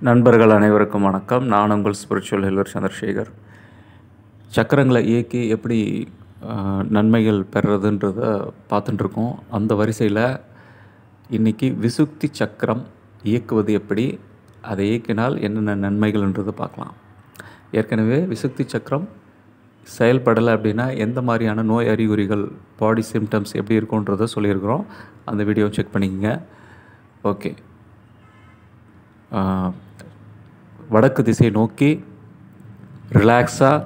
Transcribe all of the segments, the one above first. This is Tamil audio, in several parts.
நண்பர்கள் அனைவருக்கும் வணக்கம். நான் உங்கள் ஸ்பிரிச்சுவல் ஹீலர் சந்திரசேகர். சக்கரங்களை இயக்கி எப்படி நன்மைகள் பெறுறதுன்றத பார்த்துட்டுருக்கோம். அந்த வரிசையில் இன்றைக்கி விசுக்தி சக்கரம் இயக்குவது எப்படி, அதை இயக்கினால் என்னென்ன நன்மைகள்ன்றதை பார்க்கலாம். ஏற்கனவே விசுக்தி சக்கரம் செயல்படலை அப்படின்னா எந்த மாதிரியான நோய் அறிகுறிகள், பாடி சிம்டம்ஸ் எப்படி இருக்குன்றதை சொல்லியிருக்கிறோம். அந்த வீடியோ செக் பண்ணிக்கங்க. ஓகே, வடக்கு திசை நோக்கி ரிலாக்ஸாக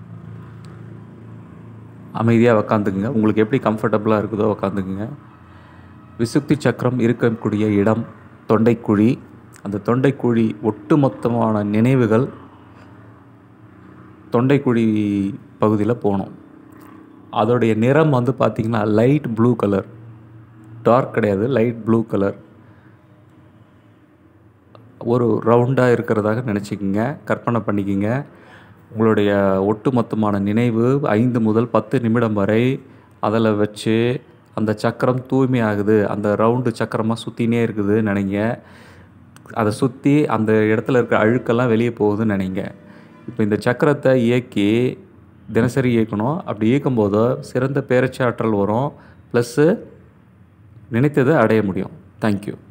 அமைதியாக உக்காந்துக்குங்க. உங்களுக்கு எப்படி கம்ஃபர்டபுளாக இருக்குதோ உக்காந்துக்குங்க. விசுக்தி சக்கரம் இருக்கக்கூடிய இடம் தொண்டைக்குழி. அந்த தொண்டைக்குழி ஒட்டுமொத்தமான நினைவுகள் தொண்டைக்குழி பகுதியில் போகணும். அதோடைய நிறம் பார்த்திங்கன்னா லைட் ப்ளூ கலர், டார்க் கிடையாது, லைட் ப்ளூ கலர். ஒரு ரவுண்டாக இருக்கிறதாக நினச்சிக்கிங்க, கற்பனை பண்ணிக்கிங்க. உங்களுடைய ஒட்டுமொத்தமான நினைவு 5 முதல் 10 நிமிடம் வரை அதில் வச்சு அந்த சக்கரம் தூய்மையாகுது, அந்த ரவுண்டு சக்கரமாக சுற்றினே இருக்குது நினைங்க. அதை சுற்றி அந்த இடத்துல இருக்கிற அழுக்கெல்லாம் வெளியே போகுதுன்னு நினைங்க. இப்போ இந்த சக்கரத்தை இயக்கி தினசரி இயக்கணும். அப்படி இயக்கும்போது சிறந்த பேரச்சாற்றல் வரும், ப்ளஸ்ஸு நினைத்ததை அடைய முடியும். தேங்க்யூ.